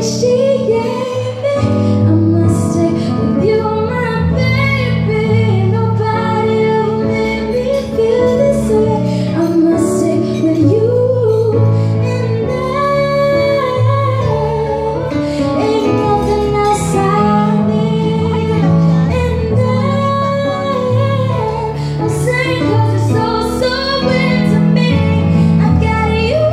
appreciate me. I must stay with you, my baby. Nobody ever made me feel this way. I must stay with you, and ain't nothing else I need. And I'm saying 'cause it's so weird to me. I got you.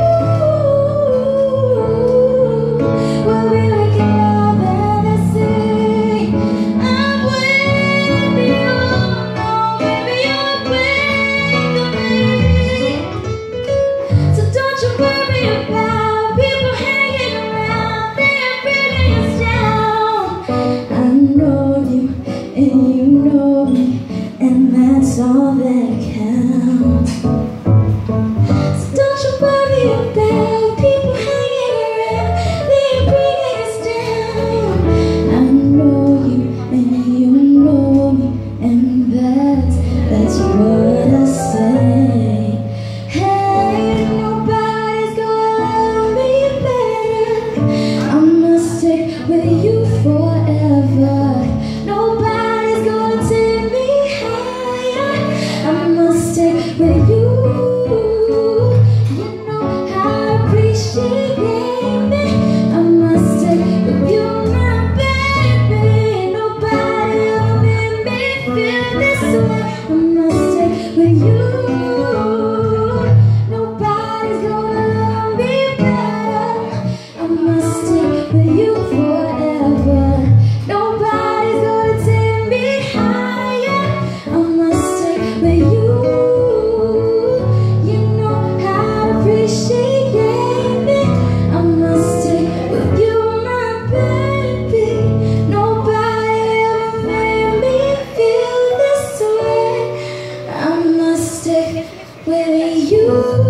We'll be waking up and I say I'm with you. No, baby, you're with me. So don't you worry about people hanging around. They're bringing us down. I know you and you know me, and that's all that counts. So don't you worry about people hanging around. They're bringing us down. I know you and you know me, and that's what I say. Hey, nobody's gonna love me better. I must stick with you forever. Nobody's gonna take me higher. I must stick with you. You know how I appreciate me. I must stick with you, my baby. Nobody ever made me feel this way. I must stick with you. Nobody's gonna love me better. I must stick with you forever. Nobody's gonna take me higher. I must stick with you. You know how to appreciate me. I must stick with you, my baby. Nobody ever made me feel this way. I must stick with you.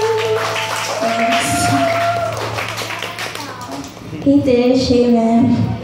He did, she man.